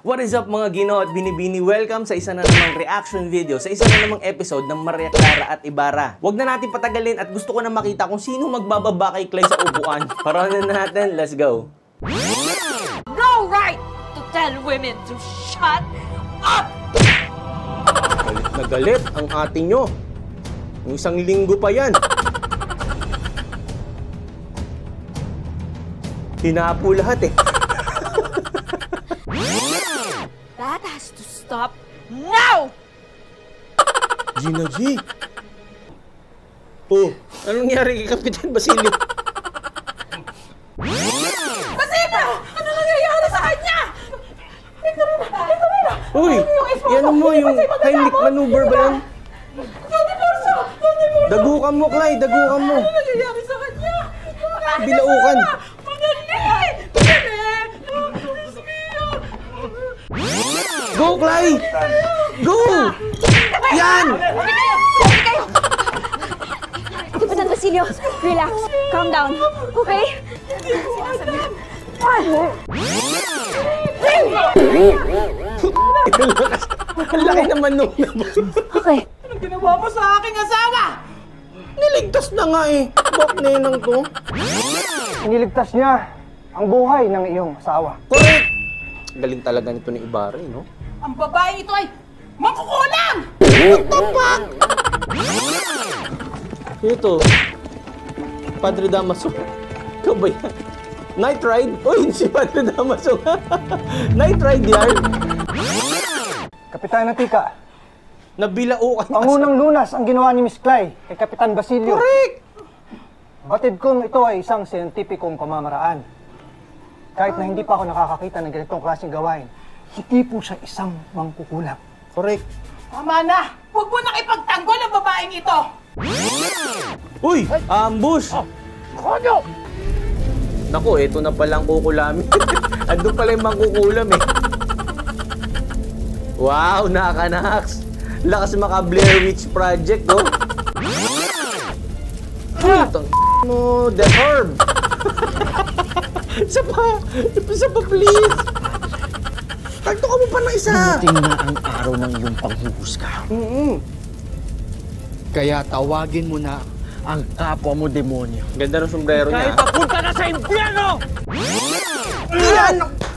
What is up mga Ginoo at Binibini? Welcome sa isa na namang reaction video, sa isa na namang episode ng Maria Clara at Ibarra. Huwag na natin patagalin at gusto ko na makita kung sino magbababa kay Clay sa upuan. Paranan na natin, let's go! No right to tell women to shut up! Galit na galit ang ate nyo. Yung isang linggo pa yan. Hinapo lahat eh. That has to stop now! Gina G. Oh, anong nangyari kay Kapitan Basilio? Basilio! Ano nangyayari sa kanya? Uy, yan mo yung Heimlich maneuver ba yan? Dagukan mo, Clay, dagukan mo. Ano nangyayari sa kanya? Bilaukan. Go, Clay! Go! Yan! Kapitan Basilio, relax. Calm down. Okay? Ang laki naman nung Okay. Anong ginawa mo sa aking asawa? niligtas na nga eh. Bok nenang to. Iniligtas niya ang buhay ng iyong asawa. Correct! Galing talaga nito ni Ibarra, no? Ang babae ito ay mangkukulang! Tapak! Ito. Padre Damaso. Ikaw ba yan? Night Ride? Uy, si Padre Damaso. Night Ride yan. Kapitan Tika, Nabilaukan. pangunang lunas ang ginawa ni Miss Clay kay Kapitan Basilio. Correct! Batid kong ito ay isang siyentipikong pamamaraan. Kahit na hindi pa ako nakakakita ng ganitong klaseng gawain, hindi po siya isang mangkukulam. Correct. Tama na! Huwag mo nang ipagtanggol ang babaeng ito! Uy! Ambush! Konyo! Naku, eto na palang kukulamin. Andun pala yung mangkukulam eh. Wow, nakanaks! Lakas maka Blair Witch Project, no? Putang mo, Death Orb! Isa pa, please! Tagto ka mo pa ng isa! Dumating na ang araw ng iyong panghuhusga. Kaya tawagin mo na ang kapwa mo demonyo. Ganda ng sombrero niya. Papunta na sa impyerno! Ilan?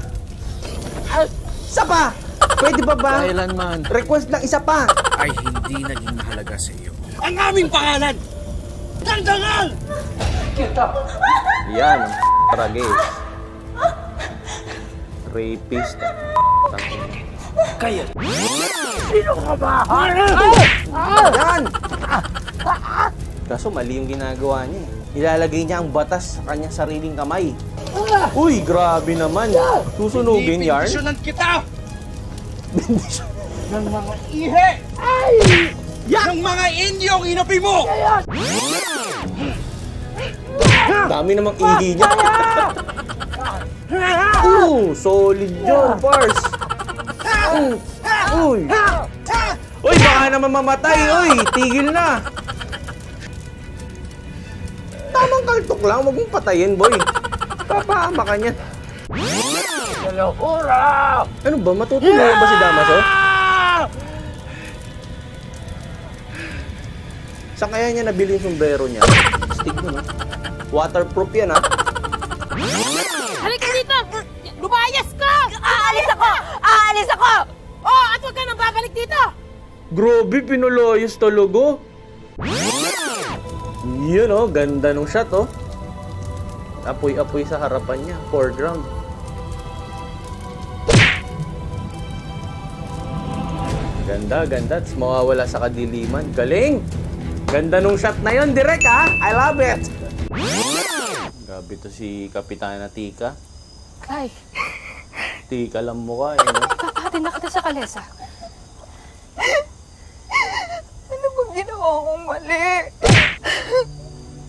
Isa pa! Pwede ba ba? Kailanman Request lang isa pa! ay hindi naging mahalaga sa iyo ang aming pangalan! Dandangal! Yan, tragis. Rapist. Kaya, sino ka ba? Yan! Kaso mali yung ginagawa niya eh. Ilalagay niya ang batas sa kanyang sariling kamay. Uy, grabe naman. Susunugin, Yarn. Bendisyonan kita! Ng mga ihe! Ay! Ng mga Indyong inapi mo! Dami namang ihi niya. Solid yun, Pars. Uy! Uy, baka naman mamatay. Uy, tigil na. Tamang kaltok lang. Huwag mong patayin, boy. Papahama ka niya. Ura! Ano ba? Matutulungan ba si Damaso? Saan kaya niya nabili yung sombrero niya? Stick mo, no? Waterproof yan, ha? Halika dito! Lumayas ka! Aalis ako! Aalis ako! Oh, at huwag ka nang babalik dito! Grabe, pinuloyos talaga. Yun, oh. Ganda nung shot, oh. Apoy-apoy sa harapan niya. Foreground. Ganda, ganda. Tapos mawawala sa kadiliman. Galing! Ganda nung shot na yun, direct, ha? I love it! Grabe to si Kapitana Tika. Ay, Tika lang mukha, eh, no? papahatin na kita sa kalesa. Ano bang ginawa kong mali?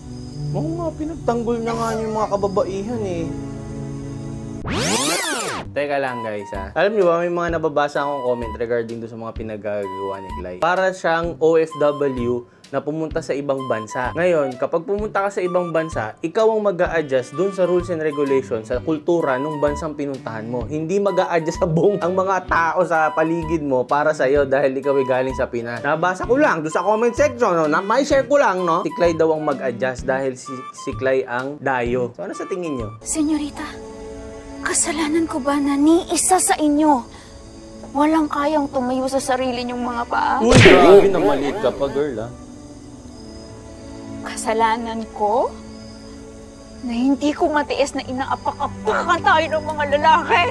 Oo nga, pinagtanggol na nga yung mga kababaihan, eh. Teka lang guys ha. Alam niyo ba, may mga nababasa akong comment regarding do sa mga pinagagawa ni Clay. Para siyang OFW na pumunta sa ibang bansa. Ngayon, kapag pumunta ka sa ibang bansa, ikaw ang mag-a-adjust dun sa rules and regulations, sa kultura ng bansang pinuntahan mo. Hindi mag-a-adjust sa buong ang mga tao sa paligid mo para sa'yo dahil ikaw ay galing sa Pinas. Nabasa ko lang doon sa comment section, no? May share ko lang, no? Si Clay daw ang mag-adjust dahil si Clay ang dayo. So ano sa tingin nyo? Senyorita, kasalanan ko ba na ni isa sa inyo walang kayang tumayo sa sarili niyong mga paa? Uy, grabe na maliit ka pa, girl, ha? Kasalanan ko na hindi ko matiis na inaapak-apakan tayo ng mga lalaki.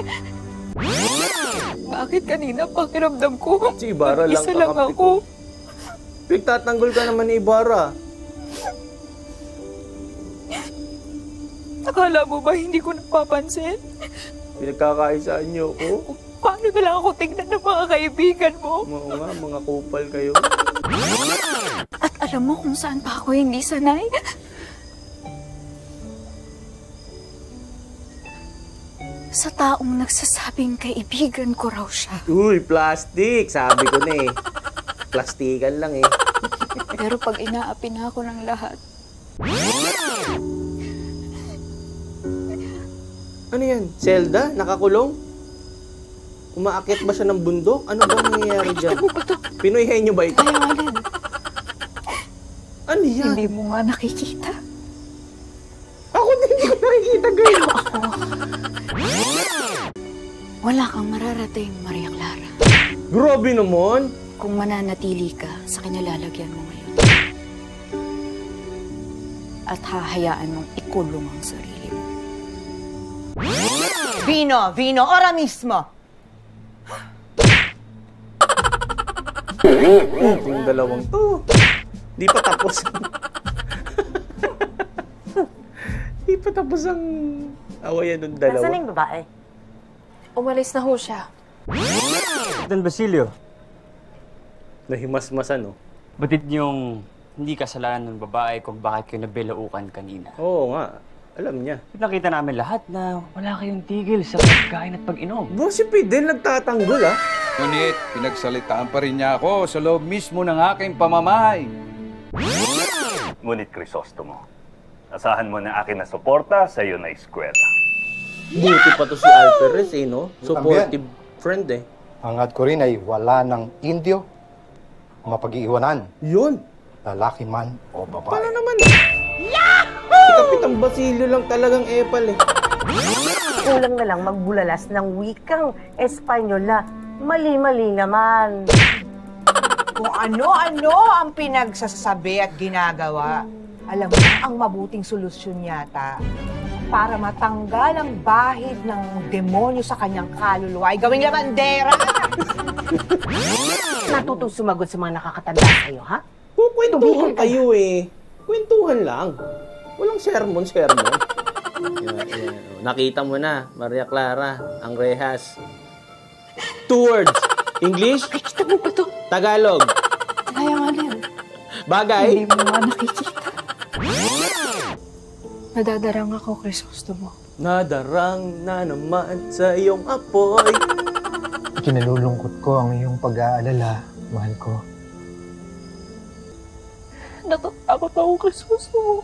Bakit kanina pakiramdam ko? Si Ibarra lang isa lang kakampi ako. Pagtatanggol ka naman ni Ibarra. Akala mo ba hindi ko napapansin? Pinagkakaisaan niyo ako. Paano na lang ako tignan ng mga kaibigan mo? Oo nga, mga kupal kayo. At alam mo kung saan pa ako hindi sanay? Sa taong nagsasabing kaibigan ko raw siya. Uy, plastic! Sabi ko na eh. Plastikan lang eh. Pero pag inaapi na ako ng lahat, Ano yan? Zelda? Nakakulong? Umaakit ba siya ng bundok? Ano ba nangyayari dyan? ano ba ito? Pinoy henyo ba ito? Kayanganin, Ano yan? hindi mo nga nakikita. Ako din hindi ko nakikita, girl. Wala kang mararating, Maria Clara. Grabe naman. Kung mananatili ka sa kinalalagyan mo ngayon. At hahayaan mong ikulong ang sarili mo. Vino, ora mismo! Yung dalawang to. Di pa tapos. Di pa tapos ang awayan ng dalawa. Nasaan yung babae? Umalis na ho siya. Captain Basilio, Nahimasmasan, no? batid niyong hindi kasalanan ng babae kung bakit kayo nabilaukan kanina. Oo nga. Alam niya. Nakita namin lahat na wala kayong tigil sa pagkain at pag-inom. Boss, si Fidel nagtatanggol, ah. Ngunit, pinagsalitaan pa rin niya ako sa loob mismo ng aking pamamahay. Ngunit Crisostomo, asahan mo na akin na suporta sa iyo na eskwela. Buti pa to si Alperes, eh, no? Supportive friend, eh. Hangat ko rin ay wala ng Indio mapag-iiwanan, Yun. lalaki man o babae. Paano naman? Si Kapitang Basilio lang talagang epal, eh. Kulang na lang magbulalas ng wikang Espanyol na mali-mali naman. Kung ano-ano ang pinagsasabi at ginagawa, alam mo, ang mabuting solusyon yata para matanggal ang bahid ng demonyo sa kanyang kaluluwa ay gawing lamandera. Natutong sumagot sa mga nakakatanda sa'yo, ha? Kukwentuhan kayo, eh. Kwentuhan lang. Walang sermon. Yan. Nakita mo na, Maria Clara, ang rehas. 2 words. English? Nakikita mo ba ito? Tagalog. Kayanganin, Bagay? hindi mo nga nakikita. Nadadarang ako, Crisostomo. Nadarang na naman sa iyong apoy. Kinalulungkot ko ang iyong pag-aalala, mahal ko. Natatakot ako, Crisostomo.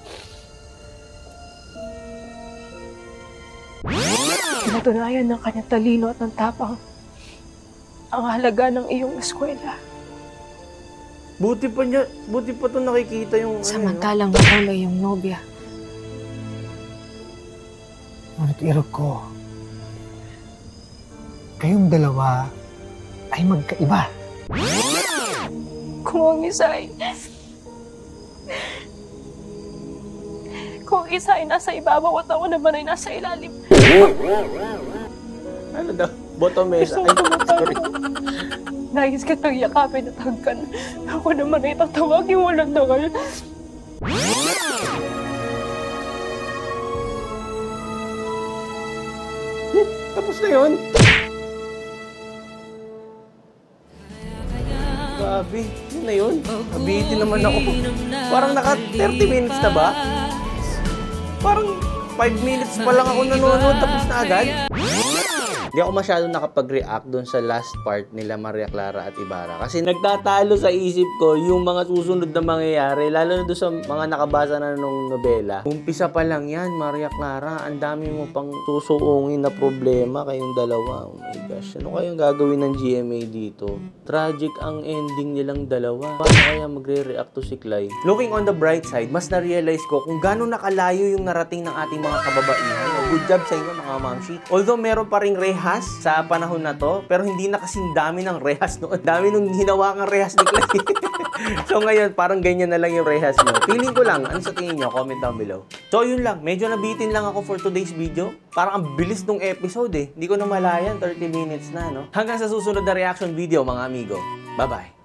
Natunayan ng kanyang talino at ng tapang ang halaga ng iyong eskwela. Buti pa to nakikita yung Samantalang ako na iyong nobya. Ngunit irog ko, kayong dalawa ay magkaiba. Kung ang isa ay... Kung isa ay nasa ibabaw at ako naman ay nasa ilalim. Ano daw? Botomesa. Ay, sorry. Nais kitang yakapin at hagkan. Ako naman ay tatawagin walang dangal. Tapos na yun. Grabe. Yun na yun. Nabitin naman ako. Parang naka 30 minutes na ba? Parang 5 minutes pa lang ako nanonood tapos na agad. Hindi ako masyado nakapag-react doon sa last part nila Maria Clara at Ibarra. Kasi nagtatalo sa isip ko yung mga susunod na mangyayari. Lalo na doon sa mga nakabasa na nung nobela. Umpisa pa lang yan, Maria Clara. Ang dami mo pang susuungin na problema kayong dalawa. Oh my gosh. Ano kayong gagawin ng GMA dito? Tragic ang ending nilang dalawa. Paano kaya magre-react to si Clay? Looking on the bright side, mas na-realize ko kung gaano nakalayo yung narating ng ating mga kababaihan. Good job sa inyo mga mamshi. Although meron pa ring rehas sa panahon na to, pero hindi na kasing dami ng rehas noon. Dami nung hinawakang rehas ni Clay. So ngayon, parang ganyan na lang yung rehas nyo. Feeling ko lang, ano sa tingin nyo? Comment down below. So yun lang, medyo nabitin lang ako for today's video. Parang ang bilis nung episode eh. Hindi ko na malayan, 30 minutes na, no? Hanggang sa susunod na reaction video, mga amigo. Bye-bye.